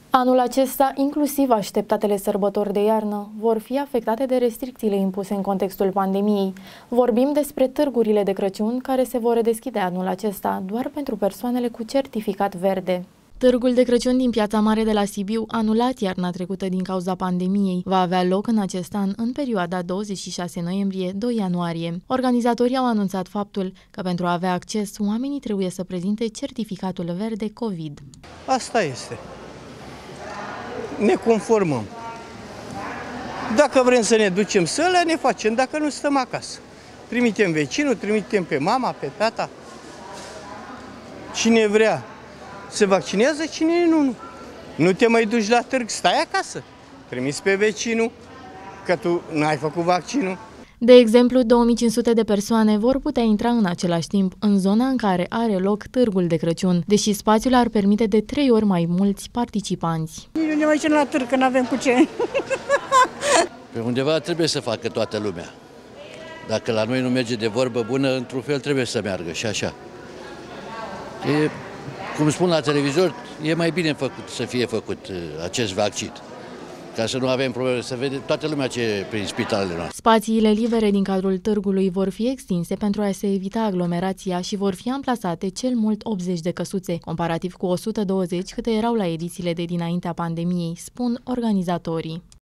Anul acesta, inclusiv așteptatele sărbători de iarnă, vor fi afectate de restricțiile impuse în contextul pandemiei. Vorbim despre târgurile de Crăciun care se vor redeschide anul acesta doar pentru persoanele cu certificat verde. Târgul de Crăciun din Piața Mare de la Sibiu, anulat iarna trecută din cauza pandemiei, va avea loc în acest an în perioada 26 noiembrie-2 ianuarie. Organizatorii au anunțat faptul că pentru a avea acces, oamenii trebuie să prezinte certificatul verde COVID. Asta este. Ne conformăm. Dacă vrem să ne ducem să ne facem, dacă nu stăm acasă. Trimitem vecinul, trimitem pe mama, pe tata. Cine vrea se vaccinează, cine nu. Nu te mai duci la târg, stai acasă. Trimiți pe vecinul, că tu n-ai făcut vaccinul. De exemplu, 2500 de persoane vor putea intra în același timp în zona în care are loc târgul de Crăciun, deși spațiul ar permite de 3 ori mai mulți participanți. Nu ne mai ducem la târg, că n-avem cu ce. Pe undeva trebuie să facă toată lumea. Dacă la noi nu merge de vorbă bună, într-un fel trebuie să meargă și așa. Cum spun la televizor, e mai bine să fie făcut acest vaccin, ca să nu avem probleme, să vede toată lumea ce e prin spitalele noastre. Spațiile libere din cadrul târgului vor fi extinse pentru a se evita aglomerația și vor fi amplasate cel mult 80 de căsuțe, comparativ cu 120 câte erau la edițiile de dinaintea pandemiei, spun organizatorii.